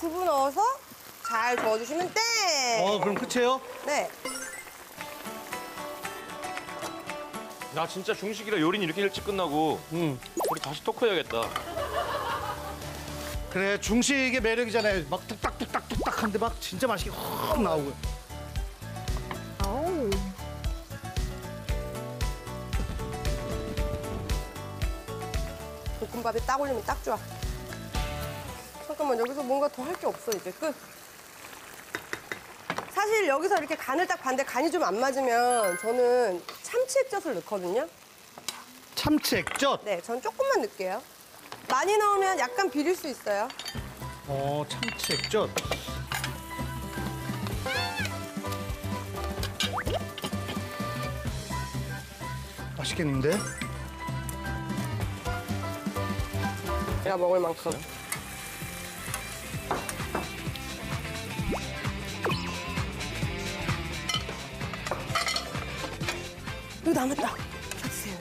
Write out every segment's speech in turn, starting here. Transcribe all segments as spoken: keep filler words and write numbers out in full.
두부 넣어서 잘 저어주시면 땡! 어, 그럼 끝이에요? 네. 나 진짜 중식이라 요리는 이렇게 일찍 끝나고 응. 우리 다시 토크해야겠다. 그래, 중식의 매력이잖아요. 막 뚝딱뚝딱 뚝딱 하는데 막 진짜 맛있게 확 나오고. 아우. 볶음밥에 딱 올리면 딱 좋아. 잠깐만, 여기서 뭔가 더 할 게 없어, 이제 끝. 사실 여기서 이렇게 간을 딱 봤는데 간이 좀 안 맞으면 저는 참치 액젓을 넣거든요. 참치 액젓? 네, 전 조금만 넣을게요. 많이 넣으면 약간 비릴 수 있어요. 어, 참치 액젓. 맛있겠는데? 내가 먹을 만큼. 이거 남았다. 주세요.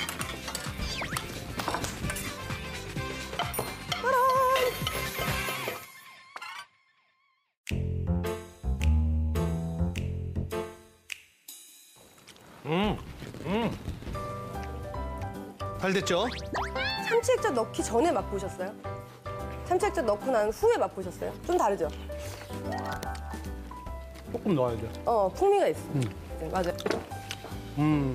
음, 음. 잘 됐죠? 참치 액젓 넣기 전에 맛보셨어요? 참치 액젓 넣고 난 후에 맛보셨어요? 좀 다르죠? 조금 넣어야 돼. 어, 풍미가 있어. 네, 맞아요. 음.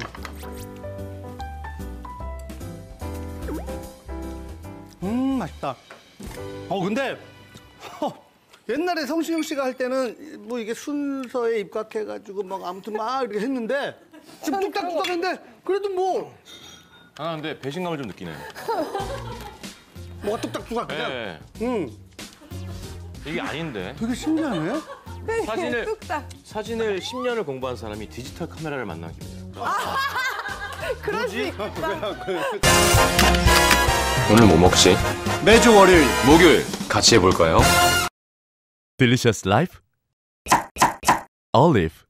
음, 맛있다. 어, 근데 허, 옛날에 성시경 씨가 할 때는 뭐 이게 순서에 입각해가지고 막 아무튼 막 이렇게 했는데 지금 뚝딱뚝딱 했는데 그래도 뭐 아 근데 배신감을 좀 느끼네요. 뭐가 뚝딱뚝딱 그냥. 네. 음, 이게 아닌데. 되게 신기하네. 사진을- 뚝딱. 사진을 십 년을 공부한 사람이 디지털 카메라를 만난 기분이야. 그럴 수 있다. 오늘 뭐 먹지? 매주 월요일. 목요일 같이 해볼까요? Delicious Life Olive